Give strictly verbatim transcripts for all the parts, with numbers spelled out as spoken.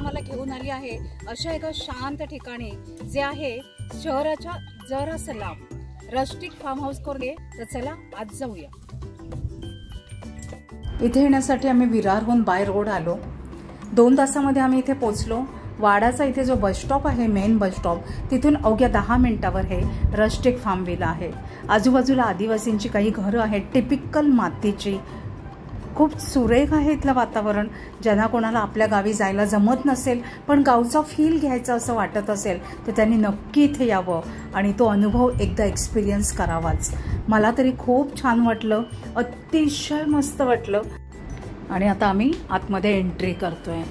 तुम्हाला घेऊन आली आहे अशा एका शांत ठिकाणी जे आहे शहराच्या जरासं लांब रस्टिक फार्म हाऊस करून. तर चला आज जाऊया. इथे येण्यासाठी आम्ही विरारहून बाय रोड आलो. दोन तासामध्ये आम्ही इथे पोहोचलो. वाडाचा इथे जो बस स्टॉप आहे मेन बस स्टॉप तिथून अवघ्या दहा मिनिटावर हे रस्टिक फार्म विला आहे. आजूबाजूला आदिवासींची काही घरं आहेत टिपिकल मातीची. खूप सुरेख आहे इथलं वातावरण. ज्यांना कोणाला आपल्या गावी जायला जमत नसेल पण गावचा फील घ्यायचा असं वाटत असेल तर त्यांनी नक्की इथे यावं आणि तो अनुभव एकदा एक्सपिरियन्स करावाच. मला तरी खूप छान वाटलं, अतिशय मस्त वाटलं. आणि आता आम्ही आतमध्ये एंट्री करतोय.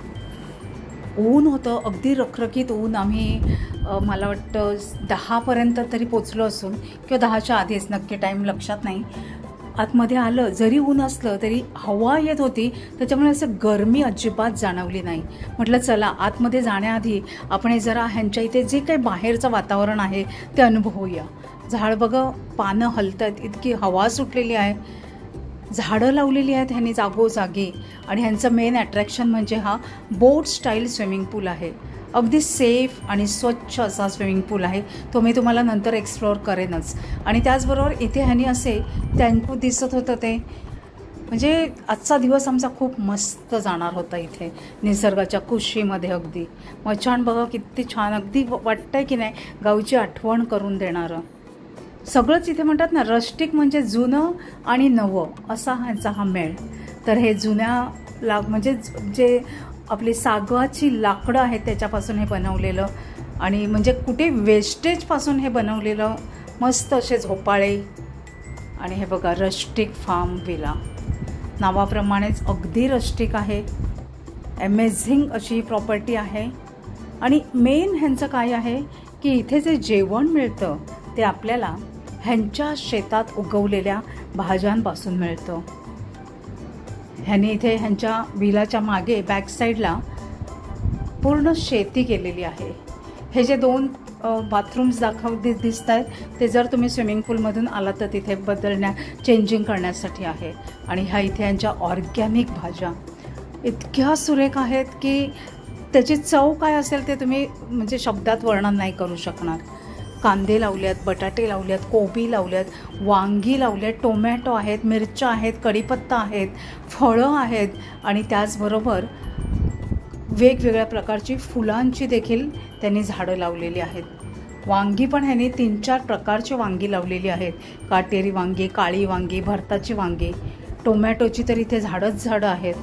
ऊन होतं, अगदी रखरखीत ऊन. आम्ही मला वाटतं दहापर्यंत तरी पोचलो असून किंवा दहाच्या आधीच, नक्की टाईम लक्षात नाही. आतमध्ये आलं जरी ऊन असलं तरी हवा येत होती, त्याच्यामुळे असं गरमी अजिबात जाणवली नाही. म्हटलं चला आतमध्ये जाण्याआधी आपण जरा ह्यांच्या इथे जे काही बाहेरचं वातावरण आहे ते अनुभवूया. झाड बघा, पानं हलतात, इतकी हवा सुटलेली आहे. झाडं लावलेली आहेत ह्यांनी जागोजागी. आणि ह्यांचं मेन अट्रॅक्शन म्हणजे हा बोट स्टाईल स्विमिंग पूल आहे. अगदी सेफ आणि स्वच्छ असा स्विमिंग पूल आहे. तो मी तुम्हाला नंतर एक्सप्लोअर करेनच. आणि त्याचबरोबर इथे ह्यांनी असे त्यांना दिसत होतं ते, म्हणजे आजचा दिवस आमचा खूप मस्त जाणार होता इथे निसर्गाच्या कुशीमध्ये. अगदी मचाण बघा किती छान, अगदी वाटतंय की नाही गावची आठवण करून देणारं. सगळंच इथे म्हणतात ना रस्टिक म्हणजे जुनं आणि नवं असा ह्यांचा हा मेळ. तर हे जुन्या ला म्हणजे जे आपली सागवाची लाकडं आहेत त्याच्यापासून हे बनवलेलं, आणि म्हणजे कुठे वेस्टेजपासून हे बनवलेलं मस्त असे झोपाळे. आणि हे बघा रस्टिक फार्म विला, नावाप्रमाणेच अगदी रस्टिक आहे. अमेझिंग अशी प्रॉपर्टी आहे. आणि मेन ह्यांचं काय आहे की इथे जे जेवण मिळतं ते आपल्याला ह्यांच्या शेतात उगवलेल्या भाज्यांपासून मिळतं. ह्यांनी इथे ह्यांच्या विलाच्या मागे बॅक साईडला पूर्ण शेती केलेली आहे. हे जे दोन बाथरूम्स दाखव दि दिसत आहेत ते जर तुम्ही स्विमिंग पूलमधून आलात तर तिथे बदलण्या चेंजिंग करण्यासाठी आहे. आणि ह्या इथे ह्यांच्या ऑर्गॅनिक भाज्या इतक्या सुरेख आहेत की त्याची चव काय असेल ते तुम्ही म्हणजे शब्दात वर्णन नाही करू शकणार. कांदे लावल्यात, बटाटे लावल्यात, कोबी लावल्यात, वांगी लावल्यात, टोमॅटो आहेत, मिरच्या आहेत, कढीपत्ता आहेत, फळं आहेत. आणि त्याचबरोबर वेगवेगळ्या प्रकारची फुलांची देखील त्यांनी झाडं लावलेली आहेत. वांगी पण ह्यांनी तीन चार प्रकारची वांगी लावलेली आहेत. काटेरी वांगी, काळी वांगी, भरताची वांगी, टोमॅटोची तर इथे झाडंच झाडं आहेत.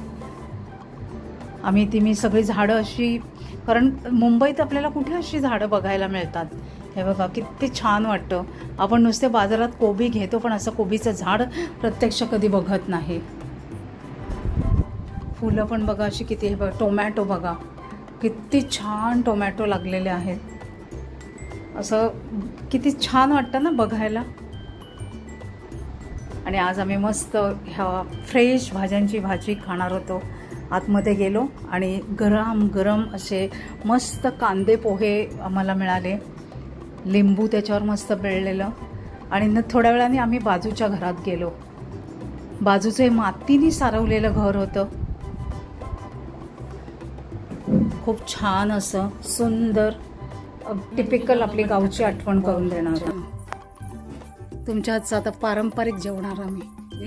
आम्ही ती मी सगळी झाडं अशी, कारण मुंबईत आपल्याला कुठे अशी झाडं बघायला मिळतात. हे बघा किती छान वाटतं. आपण नुसते बाजारात कोबी घेतो पण असं कोबीचं झाड प्रत्यक्ष कधी बघत नाही. फुलं पण बघा अशी किती. हे बघा टोमॅटो बघा किती छान टोमॅटो लागलेले आहेत. असं किती छान वाटतं ना बघायला. आणि आज आम्ही मस्त ह्या फ्रेश भाज्यांची भाजी खाणार होतो. आतमध्ये गेलो आणि गरम गरम असे मस्त कांदे पोहे आम्हाला मिळाले, लिंबू त्याच्यावर मस्त पिळलेलं. आणि न थोड्या वेळाने आम्ही बाजूच्या घरात गेलो. बाजूचं हे मातीने सारवलेलं घर होतं. खूप छान असं सुंदर, टिपिकल आपली गावची आठवण करून देणारं. तुमच्या हातचं आता पारंपरिक जेवणार आम्ही.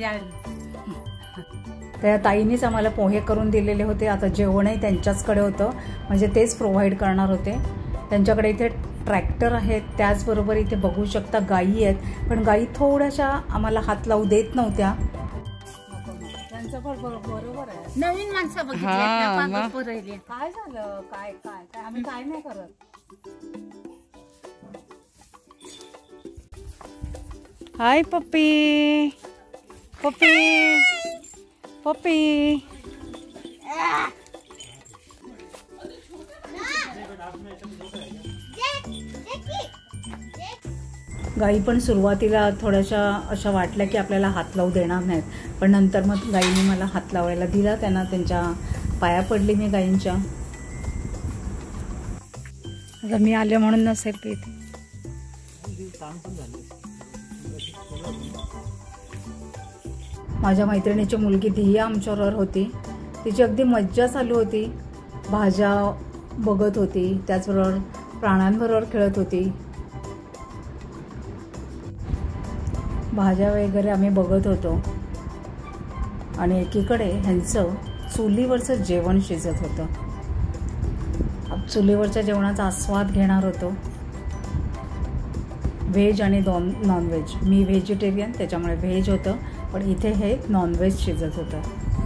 त्या ताईनीच आम्हाला पोहे करून दिलेले होते. आता जेवणही त्यांच्याचकडे होतं, म्हणजे तेच प्रोव्हाइड करणार होते. त्यांच्याकडे इथे ट्रॅक्टर आहेत, त्याचबरोबर इथे बघू शकता गायी आहेत. पण गायी थोड्याशा आम्हाला हात लावू देत नव्हत्या. त्यांचं पण बरोबर आहे. नवीन माणसं बघितली काय झालं, काय काय काय आम्ही काय नाही करत. हाय पप्पी, पप्पी, पप्पी. गाई पण सुरुवातीला थोड्याशा अशा वाटल्या की आपल्याला हात लावू देणार नाहीत, पण नंतर मग गाईने मला हात लावायला दिला. त्यांना त्यांच्या पाया पडली मी गाईंच्या. आता मी आले म्हणून नसेल पीठ. माझ्या मैत्रिणीची मुलगी धिया आमच्याबरोबर होती. तिची अगदी मज्जा चालू होती. भाज्या बघत होती, त्याचबरोबर प्राण्यांबरोबर खेळत होती. भाज्या वगैरे आम्ही बघत होतो आणि एकीकडे ह्यांचं चुलीवरचं जेवण शिजत होतं. चुलीवरच्या जेवणाचा आस्वाद घेणार होतो. व्हेज आणि नॉन नॉनव्हेज. मी व्हेजिटेरियन, त्याच्यामुळे व्हेज होतं, पण इथे हे नॉनव्हेज शिजत होतं.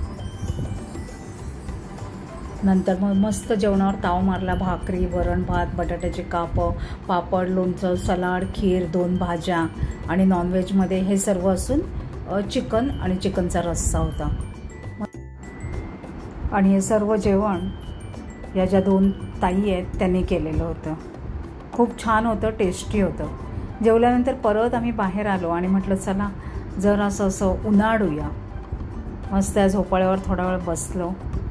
नंतर मग मस्त जेवणावर ताव मारला. भाकरी, वरण भात, बटाट्याची कापं, पापड, लोणचं, सलाड, खीर, दोन भाज्या आणि नॉनव्हेजमध्ये हे सर्व असून चिकन आणि चिकनचा रस्सा होता. आणि हे सर्व जेवण या ज्या दोन ताई आहेत त्यांनी केलेलं होतं. खूप छान होतं, टेस्टी होतं. जेवल्यानंतर परत आम्ही बाहेर आलो आणि म्हटलं चला जर असं असं उन्हाळूया. मस्त त्या झोपाळ्यावर थोडा वेळ बसलो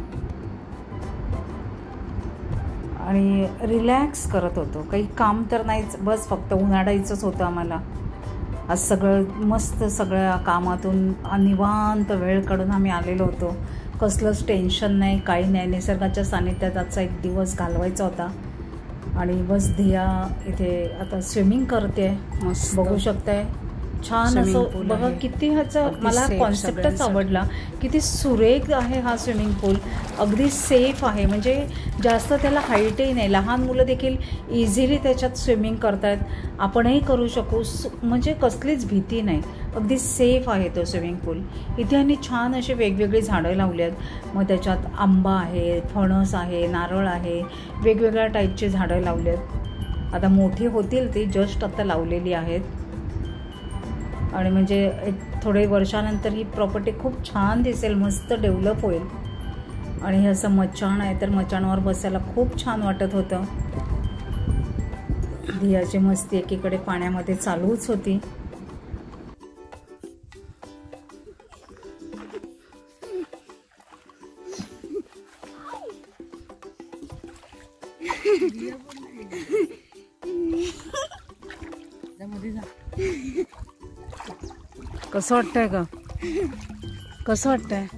आणि रिलॅक्स करत होतो. काही काम तर नाहीच, बस फक्त उन्हाळायचंच होतं आम्हाला. आज सगळं मस्त सगळ्या कामातून निवांत वेळ काढून आम्ही आलेलो होतो. कसलंच टेन्शन नाही, काही नाही. निसर्गाच्या सानिध्यात आजचा एक दिवस घालवायचा होता. आणि बस धिया इथे आता स्विमिंग करते, मस्त बघू शकताय. छान असं बघा, किती ह्याचं मला कॉन्सेप्टच आवडला. किती सुरेख आहे हा स्विमिंग पूल. अगदी सेफ आहे, म्हणजे जास्त त्याला हाईटही नाही. लहान मुलं देखील इझिली त्याच्यात स्विमिंग करतायत. आपणही करू शकू, म्हणजे कसलीच भीती नाही. अगदी सेफ आहे तो स्विमिंग पूल. इथे यांनी छान अशी वेगवेगळी झाडं लावली आहेत. मग त्याच्यात आंबा आहे, फणस आहे, नारळ आहे, वेगवेगळ्या टाईपची झाडं लावली आहेत. आता मोठी होतील ती, जस्ट आता लावलेली आहेत. आणि म्हणजे एक थोडे वर्षानंतर ही प्रॉपर्टी खूप छान दिसेल, मस्त डेव्हलप होईल. आणि हे असं मचाण आहे, तर मचाणावर बसायला खूप छान वाटत होतं. धियाची मस्ती एकीकडे पाण्यामध्ये चालूच होती. कसं वाटतंय का? कसं वाटतंय?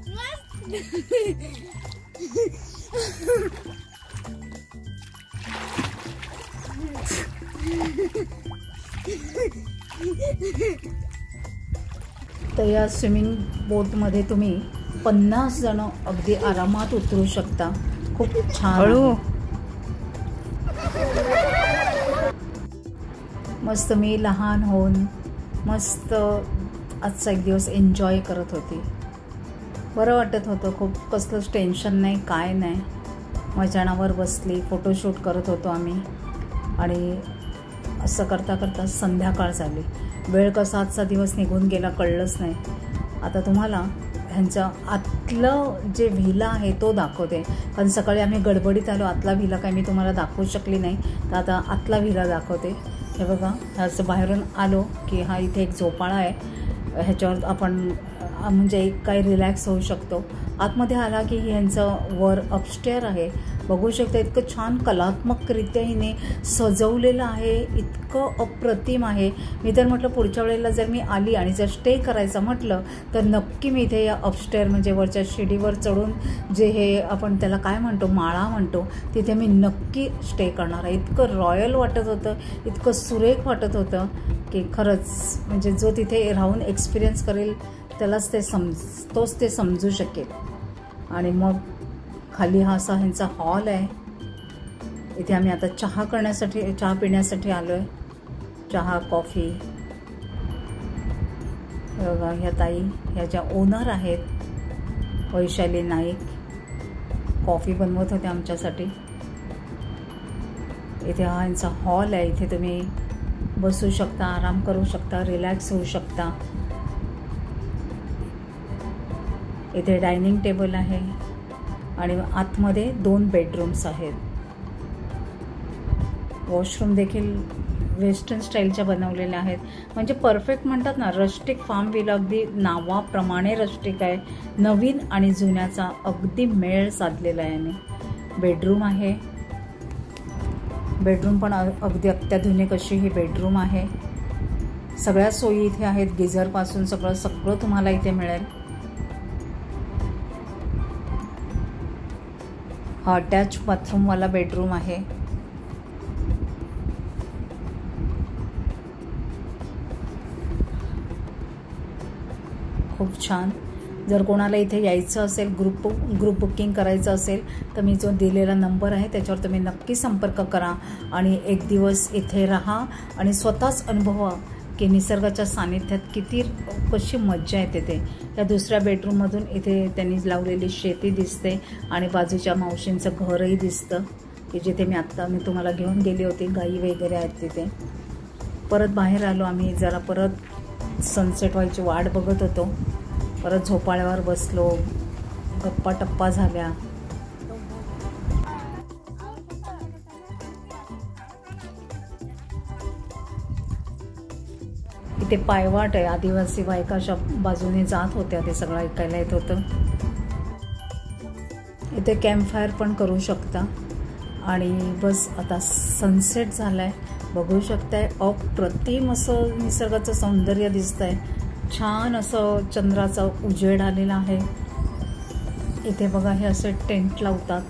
तर या स्विमिंग बोटमध्ये तुम्ही पन्नास जण अगदी आरामात उतरू शकता. खूप छान. मस्त मी लहान होऊन मस्त आजचा एक दिवस एन्जॉय करत होती. बरं वाटत होतं खूप. कसलंच टेन्शन नाही, काय नाही. मचाणावर बसली, फोटोशूट करत होतो आम्ही. आणि असं करता करता संध्याकाळ झाली. वेळ कसा आजचा दिवस निघून गेला कळलंच नाही. आता तुम्हाला ह्यांचं आतलं जे व्हिला आहे तो दाखवते, कारण सकाळी आम्ही गडबडीत आलो. आतला व्हिला काय मी तुम्हाला दाखवू शकली नाही, तर आता आतला व्हिला दाखवते. हे बघा, असं बाहेरून आलो की हा इथे एक झोपाळा आहे. ह्याच्यावर आपण म्हणजे एक काही रिलॅक्स होऊ शकतो. आतमध्ये आला की ह्यांचं वर अपस्टेअर आहे, बघू शकता. इतकं छान कलात्मकरित्या हिने सजवलेलं आहे, इतकं अप्रतिम आहे. मी तर म्हटलं पुढच्या वेळेला जर मी आली आणि जर स्टे करायचं म्हटलं तर नक्की मी इथे या अपस्टेअर म्हणजे वरच्या शिडीवर चढून जे हे आपण त्याला काय म्हणतो, माळा म्हणतो, तिथे मी नक्की स्टे करणार आहे. इतकं रॉयल वाटत होतं, इतकं सुरेख वाटत होतं की खरंच म्हणजे जो तिथे राहून एक्सपिरियन्स करेल त्यालाच ते समज तोच ते समजू शकेल. आणि मग खाली हा असा ह्यांचा हॉल आहे. इथे आम्ही आता चहा करण्यासाठी चहा पिण्यासाठी आलो आहे. चहा, कॉफी. बघा ह्या ताई ह्या ज्या ओनर आहेत, वैशाली नाईक, कॉफी बनवत होते आमच्यासाठी. इथे हा ह्यांचा हॉल आहे. इथे तुम्ही बसू शकता, आराम करू शकता, रिलॅक्स होऊ शकता. इथे डायनिंग टेबल आहे आणि आतमध्ये दोन बेडरूम्स आहेत. वॉशरूम देखील वेस्टर्न स्टाईलच्या बनवलेल्या आहेत. म्हणजे परफेक्ट म्हणतात ना, रस्टिक फार्म व्हिला. अगदी नावाप्रमाणे रस्टिक आहे. नवीन आणि जुन्याचा अगदी मेळ साधलेला आहे. आणि बेडरूम आहे. बेडरूम पण अगदी अत्याधुनिक अशी ही बेडरूम आहे. सगळ्या सोयी इथे आहेत. गिझरपासून सगळं सगळं तुम्हाला इथे मिळेल. हा अटॅच बाथरूमवाला बेडरूम आहे. खूप छान. जर कोणाला इथे यायचं असेल, ग्रुप ग्रुप बुकिंग करायचं असेल तर मी जो दिलेला नंबर आहे त्याच्यावर तुम्ही नक्की संपर्क करा आणि एक दिवस इथे राहा आणि स्वतःच अनुभवा की निसर्गाच्या सानिध्यात किती कशी मज्जा येते ते. या दुसऱ्या बेडरूममधून इथे त्यांनी लावलेली शेती दिसते आणि बाजूच्या मावशींचं घरही दिसतं की जिथे मी आत्ता मी तुम्हाला घेऊन गेली होती. गाई वगैरे आहेत तिथे. परत बाहेर आलो आम्ही. जरा परत सनसेट व्हायची वाट बघत होतो. परत झोपाळ्यावर बसलो, गप्पा टप्पा झाल्या. इथे पायवाट आहे. आदिवासी बायका अशा बाजूने जात होत्या. ते सगळं ऐकायला येत होतं. इथे कॅम्पफायर पण करू शकता. आणि बस आता सनसेट झालाय. बघू शकताय अप्रतिम असं निसर्गाचं सौंदर्य दिसतंय. छान असं चंद्राचा उजेड आलेला आहे. इथे बघा हे असे टेंट लावतात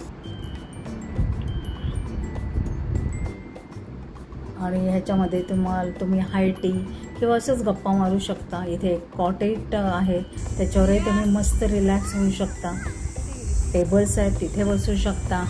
आणि ह्याच्यामध्ये तुम्हाला तुम्ही हाय टी किंवा असंच गप्पा मारू शकता. इथे एक कॉटेज आहे त्याच्यावरही तुम्ही मस्त रिलॅक्स होऊ शकता. टेबल्स आहेत तिथे बसू शकता.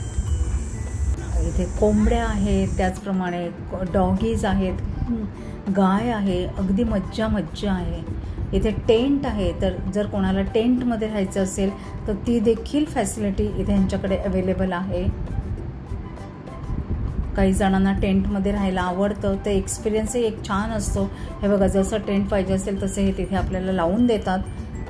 इथे कोंबड्या आहेत, त्याचप्रमाणे डॉगीज आहेत, गाय आहे. अगदी मज्जा मज्जा आहे. इथे टेंट आहे. तर जर कोणाला टेंटमध्ये राहायचं असेल तर ती देखील फॅसिलिटी इथे यांच्याकडे अवेलेबल आहे. काही जणांना टेंटमध्ये राहायला आवडतं. ते एक्सपिरियन्सही एक छान असतो. हे बघा जसं टेंट पाहिजे असेल तसे हे तिथे आपल्याला लावून देतात.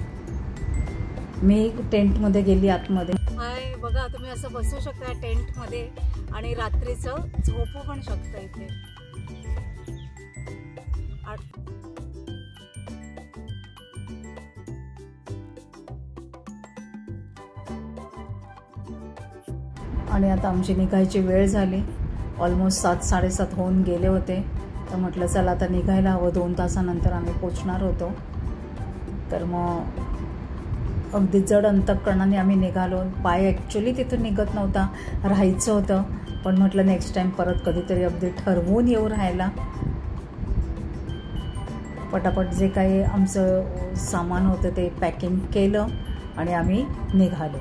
मी टेंटमध्ये गेली आतमध्ये. हाय बघा तुम्ही असं बसू शकता टेंटमध्ये आणि रात्रीचं झोपू पण शकता इथे. आणि आता आमची निघायची वेळ झाली. ऑलमोस्ट सात साडेसात होऊन गेले होते. तर म्हटलं चला आता निघायला हवं. दोन तासानंतर आम्ही पोचणार होतो. तर मग अगदी जड अंतःकरणाने आम्ही निघालो. पाय ॲक्च्युली तिथून निघत नव्हता. राहायचं होतं पण म्हटलं नेक्स्ट टाईम परत कधीतरी अगदी ठरवून येऊ राहायला. पटापट जे काही आमचं सामान होतं ते पॅकिंग केलं आणि आम्ही निघालो.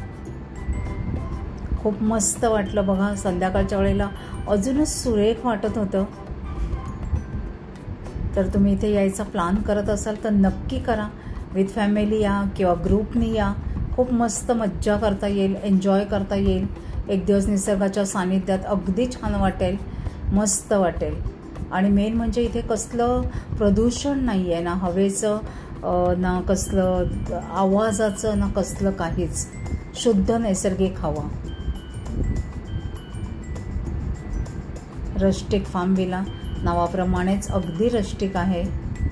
खूप मस्त वाटलं बघा. संध्याकाळच्या वेळेला अजूनच सुरेख वाटत होतं. तर तुम्ही इथे यायचा प्लॅन करत असाल तर नक्की करा. विथ फॅमिली या किंवा ग्रुपनी या. खूप मस्त मज्जा करता येईल, एन्जॉय करता येईल. एक दिवस निसर्गाच्या सानिध्यात अगदी छान वाटेल, मस्त वाटेल. आणि मेन म्हणजे इथे कसलं प्रदूषण नाही आहे ना हवेचं ना कसलं आवाजाचं ना कसलं काहीच. शुद्ध नैसर्गिक हवा. रस्टिक फार्म विला नावाप्रमाणेच अगदी रस्टिक आहे.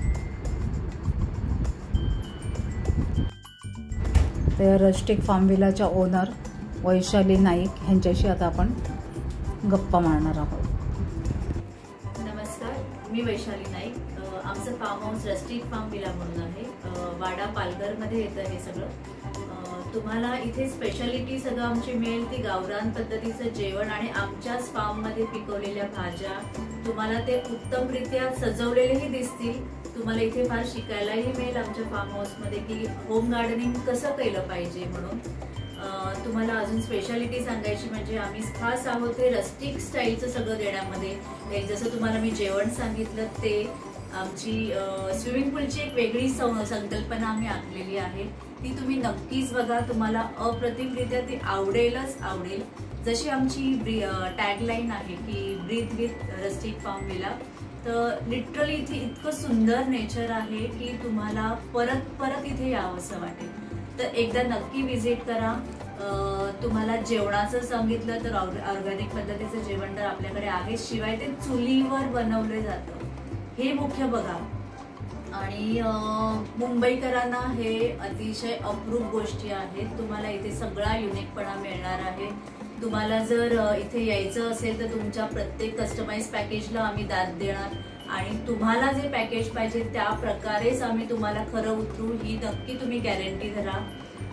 तर रस्टिक फार्म विलाच्या ओनर वैशाली नाईक यांच्याशी आता आपण गप्पा मारणार आहोत. नमस्कार, मी वैशाली नाईक. आमचं farm house rustic farm villa म्हणून आहे. वाडा पालघरमध्ये येतं हे सगळं. तुम्हाला इथे स्पेशालिटी सगळं आमची मिळेल ती गावरान पद्धतीचं जेवण आणि आमच्याच फार्ममध्ये पिकवलेल्या भाज्या. तुम्हाला ते उत्तमरित्या सजवलेलेही दिसतील. तुम्हाला इथे फार शिकायलाही मिळेल आमच्या फार्म हाऊसमध्ये की होम गार्डनिंग कसं केलं पाहिजे म्हणून. तुम्हाला अजून स्पेशालिटी सांगायची म्हणजे आम्ही खास आहोत ते रस्टिक स्टाईलचं सगळं देण्यामध्ये. जसं तुम्हाला मी जेवण सांगितलं ते आमची स्विमिंग पूलची एक वेगळी संकल्पना आम्ही आखलेली आहे. ती तुम्ही नक्कीच बघा. तुम्हाला अप्रतिमरित्या ती आवडेलच आवडेल. जशी आमची टॅगलाईन आहे की breathe with rustic farm villa. तर लिटरली इथे इतकं सुंदर नेचर आहे की तुम्हाला परत परत इथे यावंसं वाटेल. तर एकदा नक्की व्हिजिट करा. तुम्हाला जेवणाचं सांगितलं तर ऑर्गॅनिक पद्धतीचं जेवण तर आपल्याकडे आहे. शिवाय ते चुलीवर बनवले जातं हे मुख्य बघा. आणि मुंबईकरांना हे अतिशय अप्रूप गोष्टी आहेत. तुम्हाला इथे सगळा युनिकपणा मिळणार आहे. तुम्हाला जर इथे यायचं असेल तर तुमच्या प्रत्येक कस्टमाइज पॅकेजला आम्ही दाद देणार आणि तुम्हाला जे पॅकेज पाहिजे त्या प्रकारेच आम्ही तुम्हाला खरं उतरू ही नक्की तुम्ही गॅरंटी धरा.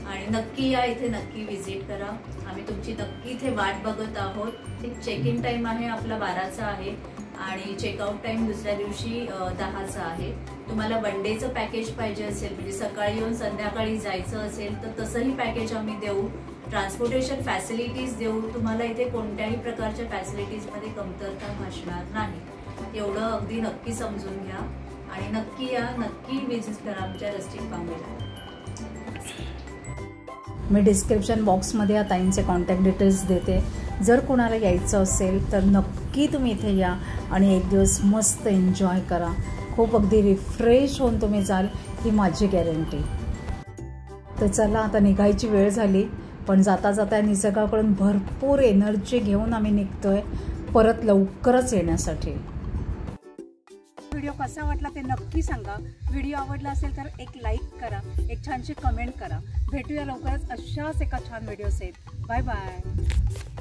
आणि नक्की या, इथे नक्की विजिट करा. आम्ही तुमची नक्की इथे वाट बघत आहोत. चेक इन टाइम आहे आपला बाराचा आहे आणि चेकआउट टाइम दुसऱ्या दिवशी दहाचा आहे. तुम्हाला वन डेचं पॅकेज पाहिजे असेल, म्हणजे सकाळी येऊन संध्याकाळी जायचं असेल तर तसंही पॅकेज आम्ही देऊ. ट्रान्सपोर्टेशन फॅसिलिटीज देऊ. तुम्हाला इथे कोणत्याही प्रकारच्या फॅसिलिटीजमध्ये कमतरता भासणार नाही, एवढं अगदी नक्की समजून घ्या. आणि नक्की या, नक्की विजिट करा आमच्या रस्टिक फार्म विला. मी डिस्क्रिप्शन बॉक्समध्ये या ताईंचे कॉन्टॅक्ट डिटेल्स देते. जर कोणाला यायचं असेल तर नक्की तुम्ही इथे या आणि एक दिवस मस्त एन्जॉय करा. खूप अगदी रिफ्रेश होऊन तुम्ही जाल, ही माझी गॅरंटी. तर चला, आता निघायची वेळ झाली, पण जाता जाता निसर्गाकडून भरपूर एनर्जी घेऊन आम्ही निघतोय परत लवकरच येण्यासाठी. व्हिडिओ कसा वाटला ते नक्की सांगा. व्हिडिओ आवडला असेल तर एक लाईक करा, एक छानशी कमेंट करा. भेटूया लवकरच अशाच एका छान व्हिडिओ सहित. Bye bye.